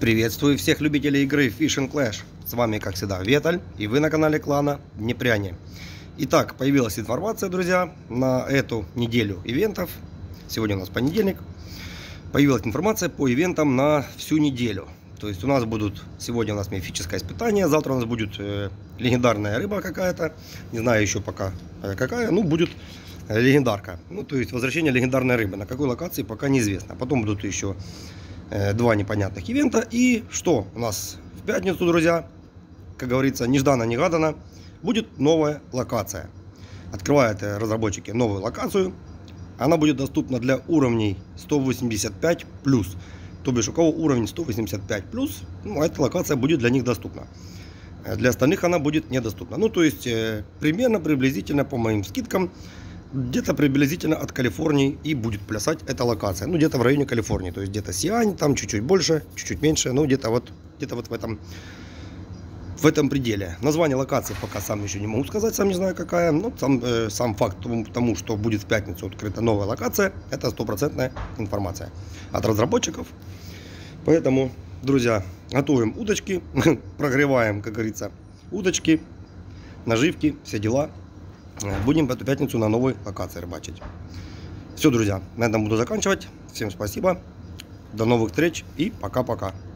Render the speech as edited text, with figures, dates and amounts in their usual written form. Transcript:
Приветствую всех любителей игры Fishing Clash. С вами, как всегда, Веталь, и вы на канале клана Днепряне. Итак, появилась информация, друзья, на эту неделю ивентов. Сегодня у нас понедельник. Появилась информация по ивентам на всю неделю. То есть у нас будут, сегодня у нас мифическое испытание, завтра у нас будет легендарная рыба какая-то. Не знаю еще пока какая, ну будет легендарка. Ну то есть возвращение легендарной рыбы. На какой локации пока неизвестно. Потом будут еще два непонятных ивента. И что у нас в пятницу, друзья, как говорится, нежданно-негаданно, будет новая локация. Открывают разработчики новую локацию. Она будет доступна для уровней 185+. То бишь, у кого уровень 185+, ну, эта локация будет для них доступна. Для остальных она будет недоступна. Ну, то есть, примерно, приблизительно, по моим скидкам, где-то приблизительно от Калифорнии и будет плясать эта локация. Ну, где-то в районе Калифорнии. То есть, где-то Сиань, там чуть-чуть больше, чуть-чуть меньше. Ну, где-то вот в этом пределе. Название локации пока сам еще не могу сказать, сам не знаю какая. Но сам факт тому, что будет в пятницу открыта новая локация, это стопроцентная информация от разработчиков. Поэтому, друзья, готовим удочки, прогреваем, как говорится, удочки, наживки, все дела. Будем в эту пятницу на новой локации рыбачить. Все, друзья, на этом буду заканчивать. Всем спасибо, до новых встреч и пока-пока.